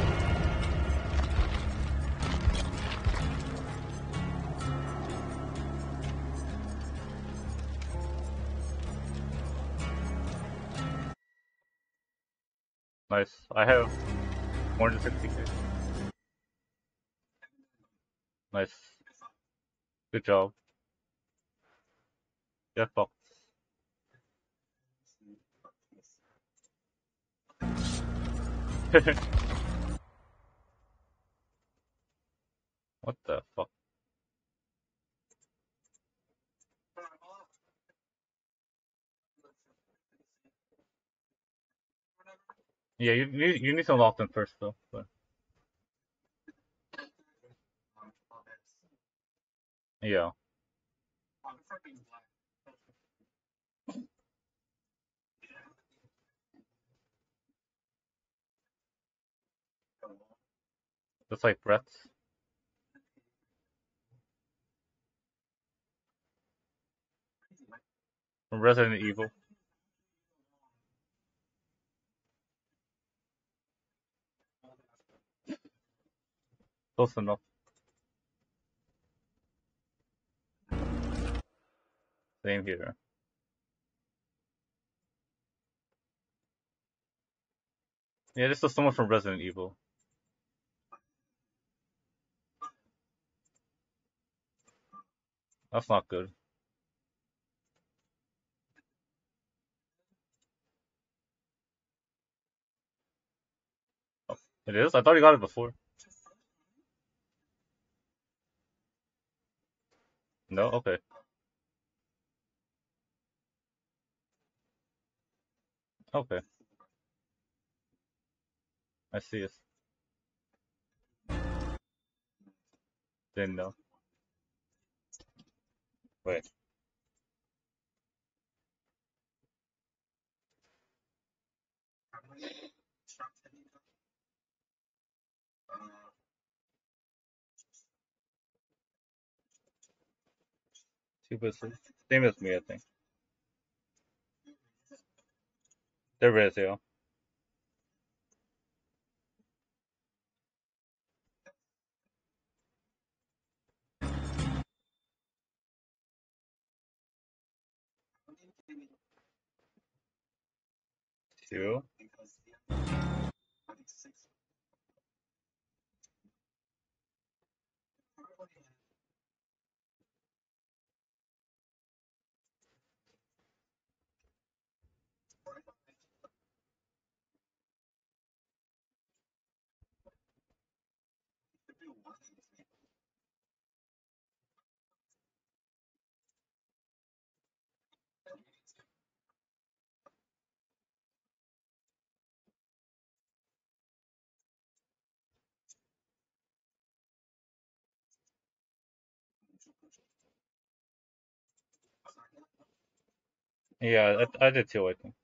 Nice. I have more than sixty K. Nice. Good job. Get fucked. What the fuck? Yeah, you need you need to unlock them first though. But yeah. Just like Brett's. From Resident Evil. Close enough. Same here. Yeah, this is someone from Resident Evil. That's not good. Oh, it is? I thought he got it before. No? Okay. Okay. I see it. Didn't know. Wait. Two percent. Same as me, I think. There is, yeah. Two. Yeah, I, I did too, I think.